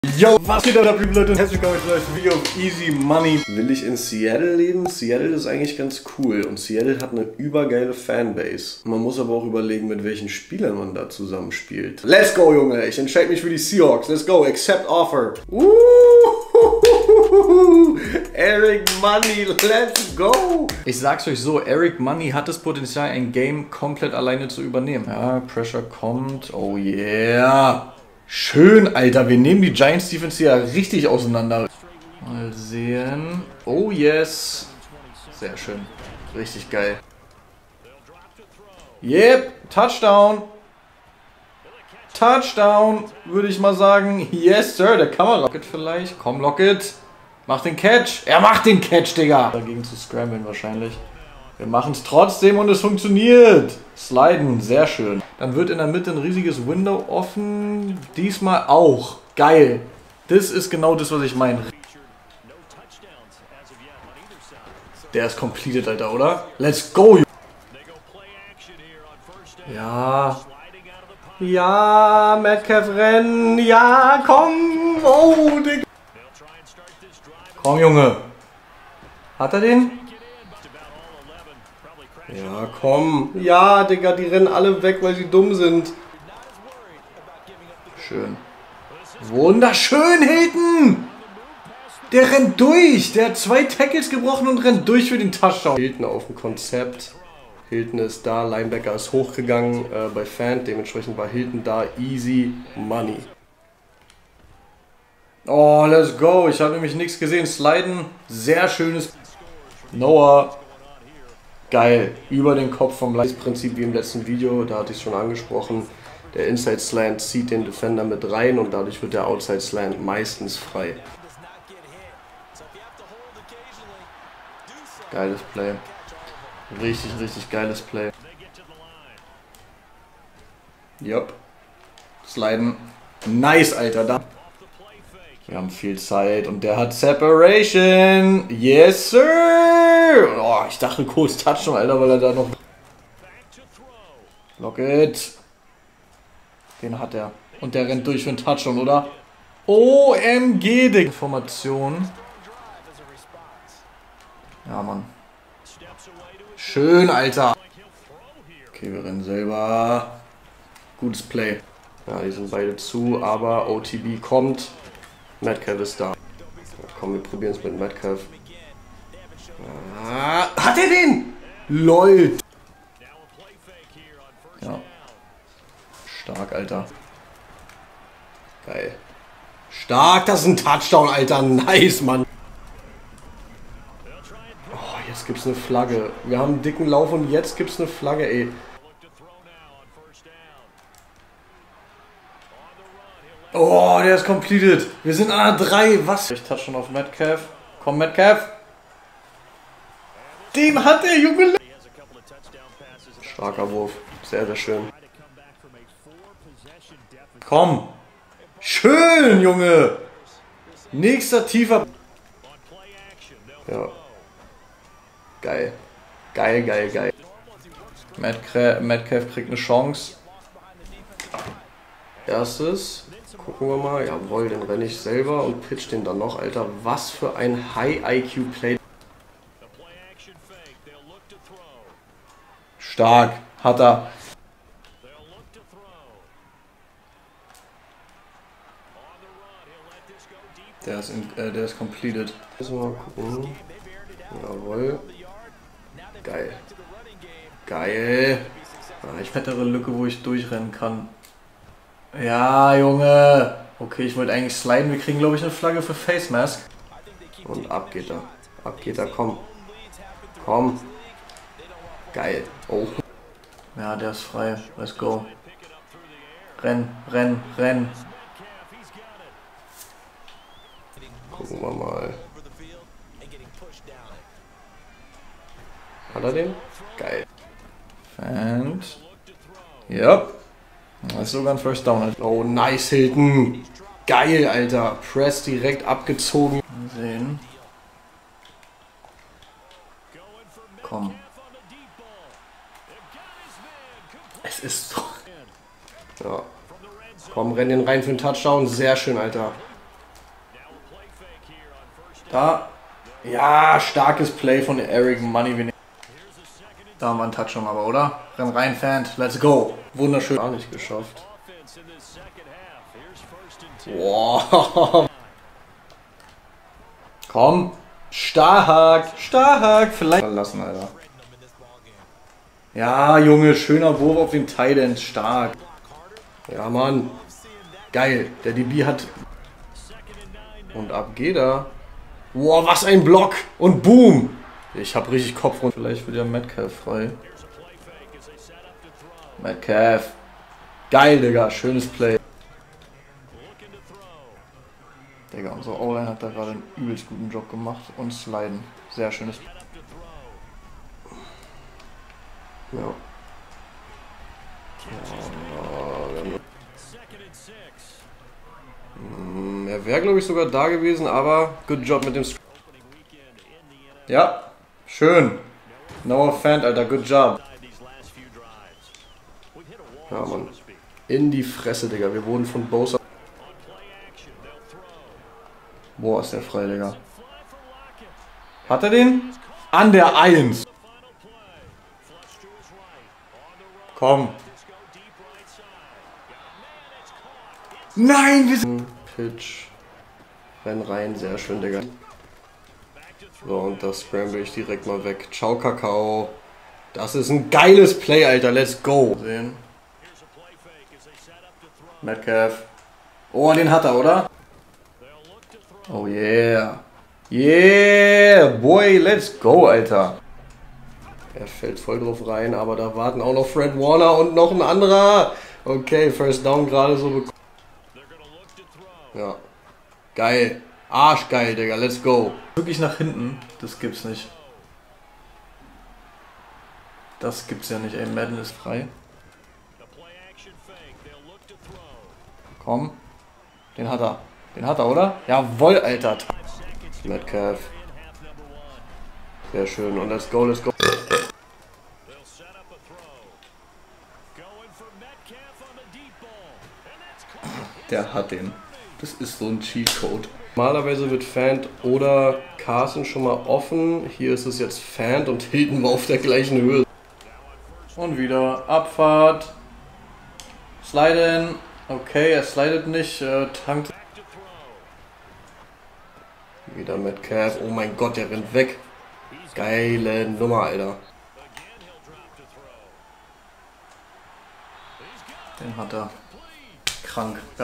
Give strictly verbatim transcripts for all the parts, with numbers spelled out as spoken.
Yo, was geht ab, liebe Leute, und herzlich willkommen zu einem neuen Video auf Easy Money. Will ich in Seattle leben? Seattle ist eigentlich ganz cool und Seattle hat eine übergeile Fanbase. Man muss aber auch überlegen, mit welchen Spielern man da zusammenspielt. Let's go, Junge, ich entscheide mich für die Seahawks. Let's go, accept offer. Uh, Eric Money, let's go. Ich sag's euch so, Eric Money hat das Potenzial, ein Game komplett alleine zu übernehmen. Ja, Pressure kommt, oh yeah. Schön, Alter. Wir nehmen die Giants Defense hier richtig auseinander. Mal sehen. Oh, yes. Sehr schön. Richtig geil. Yep. Touchdown. Touchdown, würde ich mal sagen. Yes, Sir. Der Kamera. Lockett vielleicht. Komm, Lockett. Mach den Catch. Er macht den Catch, Digga. Dagegen zu scramblen wahrscheinlich. Wir machen es trotzdem und es funktioniert. Sliden, sehr schön. Dann wird in der Mitte ein riesiges Window offen. Diesmal auch. Geil. Das ist genau das, was ich meine. Der ist completed, Alter, oder? Let's go. Ja. Ja, Metcalf rennen. Ja, komm. Oh, Digga. Komm, Junge. Hat er den? Ja, komm. Ja, Digga, die rennen alle weg, weil sie dumm sind. Schön. Wunderschön, Hilton! Der rennt durch. Der hat zwei Tackles gebrochen und rennt durch für den Touchdown. Hilton auf dem Konzept. Hilton ist da, Linebacker ist hochgegangen äh, bei Fan. Dementsprechend war Hilton da. Easy Money. Oh, let's go. Ich habe nämlich nichts gesehen. Sliden. Sehr schönes. Noah. Geil, über den Kopf vom Prinzip wie im letzten Video, da hatte ich es schon angesprochen. Der Inside Slant zieht den Defender mit rein und dadurch wird der Outside Slant meistens frei. Geiles Play. Richtig, richtig geiles Play. Yup. Sliden. Nice, Alter. Da. Wir haben viel Zeit und der hat Separation. Yes, sir. Oh, ich dachte kurz Touchdown, Alter, weil er da noch... Lockett. Den hat er. Und der rennt durch für einen Touchdown, oder? O M G, die Information. Ja, Mann. Schön, Alter. Okay, wir rennen selber. Gutes Play. Ja, die sind beide zu, aber O T B kommt. Metcalf ist da. Ja, komm, wir probieren es mit Metcalf. Ah, hat er den? LOL. Ja. Stark, Alter. Geil. Stark, das ist ein Touchdown, Alter. Nice, Mann. Oh, jetzt gibt's eine Flagge. Wir haben einen dicken Lauf und jetzt gibt's eine Flagge, ey. Oh, der ist completed. Wir sind an der drei. Was? Ich touch schon auf Metcalf. Komm, Metcalf. Den hat der Junge. Starker Wurf. Sehr, sehr schön. Komm. Schön, Junge. Nächster tiefer. Ja. Geil. Geil, geil, geil. Metcalf kriegt eine Chance. Erstes. Gucken wir mal. Jawohl, den renne ich selber und pitch den dann noch. Alter, was für ein High I Q Play. Stark. Hat er. Der ist, in, äh, der ist completed. Müssen wir mal gucken. Jawohl. Geil. Geil. Ah, ich fettere Lücke, wo ich durchrennen kann. Ja, Junge. Okay, ich wollte eigentlich sliden. Wir kriegen, glaube ich, eine Flagge für Face Mask. Und ab geht er. Ab geht er. Komm. Komm. Geil. Oh. Ja, der ist frei. Let's go. Renn, renn, renn. Gucken wir mal. Hat er den? Geil. Fand. Ja. Das ist sogar ein First Down. Oh, nice, Hilton. Geil, Alter. Press direkt abgezogen. Mal sehen. Komm. Es ist so. Ja. Komm, renn den rein für einen Touchdown. Sehr schön, Alter. Da. Ja, starkes Play von Eric Money. Da haben wir einen Touch schon aber, oder? Renn rein, Fan. Let's go. Wunderschön. Gar nicht geschafft. Wow. Komm. Stark. Stark. Vielleicht lassen, Alter. Ja, Junge. Schöner Wurf auf den Tight End. Stark. Ja, Mann. Geil. Der D B hat... Und ab geht er. Wow, was ein Block. Und boom. Ich hab richtig Kopf und vielleicht wird ja Metcalf frei. Metcalf. Geil, Digga. Schönes Play. Digga, unser O-Line hat da gerade einen übelst guten Job gemacht. Und sliden. Sehr schönes Play. Ja. Ja, er wäre, glaube ich, sogar da gewesen, aber good job mit dem Sc Ja, schön. Noah Fant, Alter, good job. Ja, Mann. In die Fresse, Digga. Wir wurden von Bosa. Boah, ist der frei, Digga. Hat er den? An der eins. Komm. Nein, wir sind... Pitch. Renn rein, sehr schön, Digga. So, und das scramble ich direkt mal weg. Ciao, Kakao. Das ist ein geiles Play, Alter. Let's go. Sehen. Metcalf. Oh, den hat er, oder? Oh, yeah. Yeah, boy, let's go, Alter. Er fällt voll drauf rein, aber da warten auch noch Fred Warner und noch ein anderer. Okay, First Down gerade so bekommen. Ja. Geil. Arschgeil, Digga. Let's go. Wirklich nach hinten. Das gibt's nicht. Das gibt's ja nicht. Ey, Madden ist frei. Komm. Den hat er. Den hat er, oder? Jawohl, Alter. Metcalf. Sehr schön. Und let's go, let's go. Der hat den. Das ist so ein Cheatcode. Normalerweise wird Fant oder Carson schon mal offen. Hier ist es jetzt Fant und Hilton war auf der gleichen Höhe. Und wieder Abfahrt. Sliden. Okay, er slidet nicht. Äh, tankt. Wieder Metcalf. Oh mein Gott, der rennt weg. Geile Nummer, Alter. Den hat er. Krank. Ja.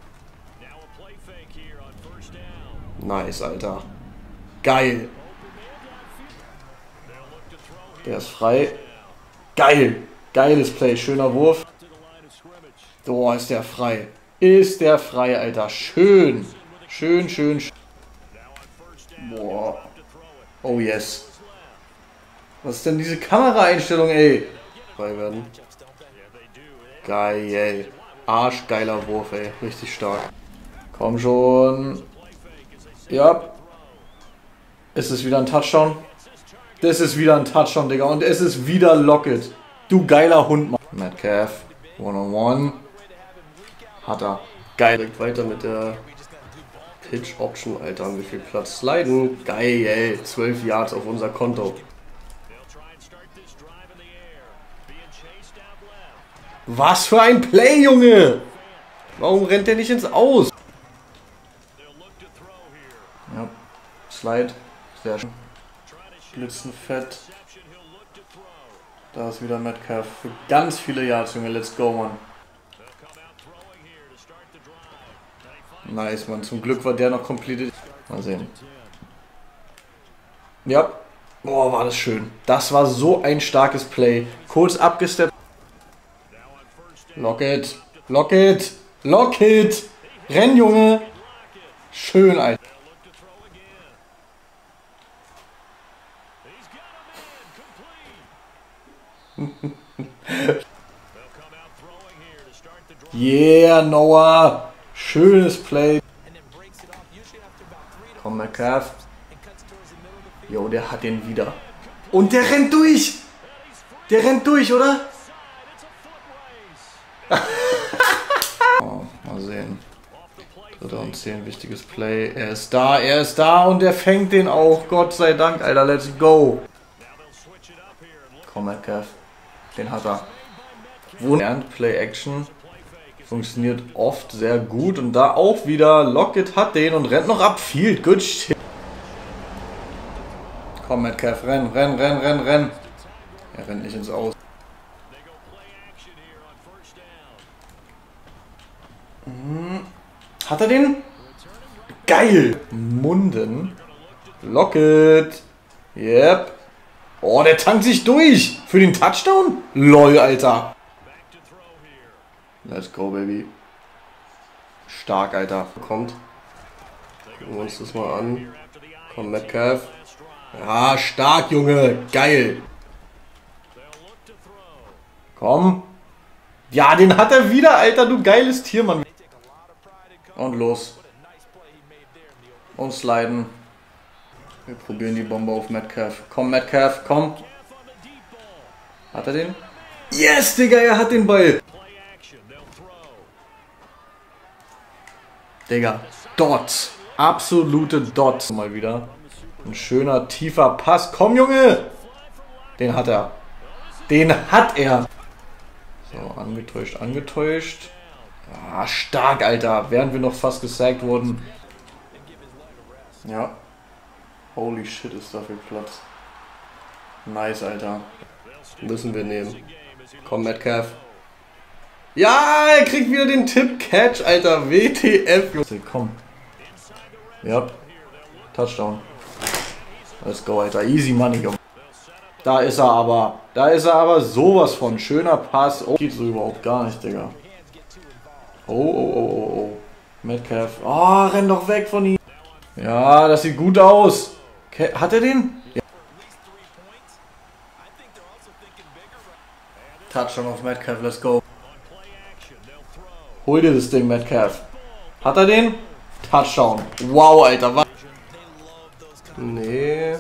Nice, Alter. Geil. Der ist frei. Geil. Geiles Play. Schöner Wurf. Oh, ist der frei. Ist der frei, Alter. Schön. Schön, schön, schön. Boah. Oh, yes. Was ist denn diese Kameraeinstellung, ey? Frei werden. Geil. Arschgeiler Wurf, ey. Richtig stark. Komm schon. Ja. Es ist wieder ein Touchdown. Das ist wieder ein Touchdown, Digga. Und es ist wieder Lockett. Du geiler Hund, Mann. Metcalf. One-on-one. Hat er. Geil. Direkt weiter mit der Pitch Option, Alter. Wie viel Platz? Sliden. Geil. zwölf Yards auf unser Konto. Was für ein Play, Junge! Warum rennt der nicht ins Aus? Ja, Slide. Sehr schön. Blitzen fett. Da ist wieder Metcalf. Für ganz viele Yards, Junge. Let's go, Mann. Nice, Mann. Zum Glück war der noch completed. Mal sehen. Ja. Boah, war das schön. Das war so ein starkes Play. Kurz abgesteppt. Lockett. Lockett. Lockett. Renn, Junge. Schön, Alter. Yeah, Noah. Schönes Play. Komm, Metcalf. Jo, der hat den wieder. Und der rennt durch. Der rennt durch, oder? Oh, mal sehen. Dritter und zehn. zehn, wichtiges Play. Er ist da, er ist da und er fängt den auch. Gott sei Dank, Alter, let's go. Komm, Metcalf. Den hat er. Wundernd, Play-Action. Funktioniert oft sehr gut. Und da auch wieder, Lockett hat den und rennt noch ab. Field, good shit. Komm, Metcalf, renn, renn, renn, renn, renn. Er rennt nicht ins Aus. Hm. Hat er den? Geil! Munden. Lockett. Yep. Oh, der tankt sich durch. Für den Touchdown? Lol, Alter. Let's go, Baby. Stark, Alter. Kommt. Gucken wir uns das mal an. Komm, Metcalf. Ja, stark, Junge. Geil. Komm. Ja, den hat er wieder, Alter. Du geiles Tier, Mann. Und los. Und sliden. Wir probieren die Bombe auf Metcalf. Komm, Metcalf, komm. Hat er den? Yes, Digga, er hat den Ball. Digga, Dots. Absolute Dots. Mal wieder. Ein schöner, tiefer Pass. Komm, Junge. Den hat er. Den hat er. So, angetäuscht, angetäuscht. Ah, stark, Alter. Während wir noch fast gesackt wurden. Ja. Holy shit, ist dafür Platz. Nice, Alter. Müssen wir nehmen. Komm, Metcalf. Ja, er kriegt wieder den Tip-Catch, Alter. W T F. Komm. Ja. Touchdown. Let's go, Alter. Easy money, Junge. Da ist er aber. Da ist er aber sowas von. Schöner Pass. Oh, geht so überhaupt gar nicht, Digga. Oh, oh, oh, oh, oh. Metcalf. Oh, renn doch weg von ihm. Ja, das sieht gut aus. Okay. Hat er den? Ja. Touchdown auf Metcalf, let's go. Hol dir das Ding, Metcalf. Hat er den? Touchdown. Wow, Alter. Was? Nee.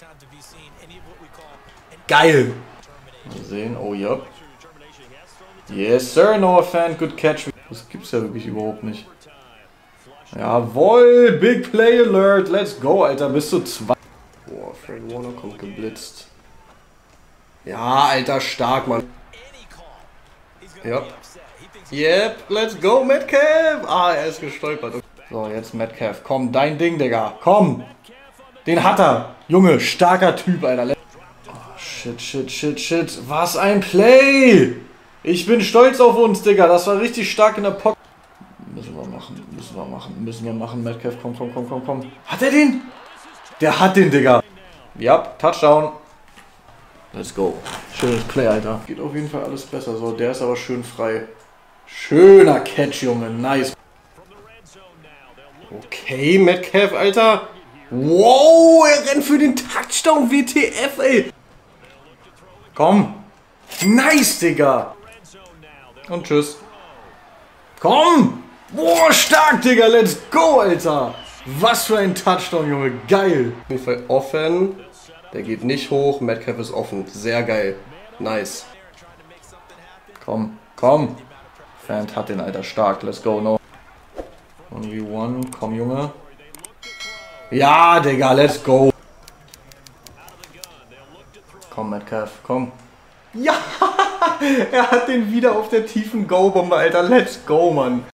Geil. Mal sehen. Oh, ja. Yes, sir. Noah Fan. Good catch. Das gibt's ja wirklich überhaupt nicht. Jawohl. Big Play Alert. Let's go, Alter. Bis zu zwei. Boah, Fred Warner kommt geblitzt. Ja, Alter. Stark, Mann. Ja. Yep. Let's go, Metcalf. Ah, er ist gestolpert. So, jetzt Metcalf. Komm, dein Ding, Digga. Komm. Den hat er. Junge, starker Typ, Alter. Oh, shit, shit, shit, shit. Was ein Play. Ich bin stolz auf uns, Digga. Das war richtig stark in der Pocket. Müssen wir machen, müssen wir machen, müssen wir machen. Metcalf, komm, komm, komm, komm, komm. Hat er den? Der hat den, Digga. Ja, Touchdown. Let's go. Schönes Play, Alter. Geht auf jeden Fall alles besser. So, der ist aber schön frei. Schöner Catch, Junge. Nice. Okay, Metcalf, Alter. Wow, er rennt für den Touchdown. W T F, ey. Komm. Nice, Digga. Und tschüss. Komm. Boah, stark, Digga. Let's go, Alter. Was für ein Touchdown, Junge. Geil. Auf jeden Fall offen. Der geht nicht hoch. Metcalf ist offen. Sehr geil. Nice. Komm. Komm. Fan hat den, Alter. Stark. Let's go. No. eins gegen eins. Komm, Junge. Ja, Digga. Let's go. Komm, Metcalf. Komm. Ja. Er hat den wieder auf der tiefen Go-Bombe, Alter. Let's go, Mann.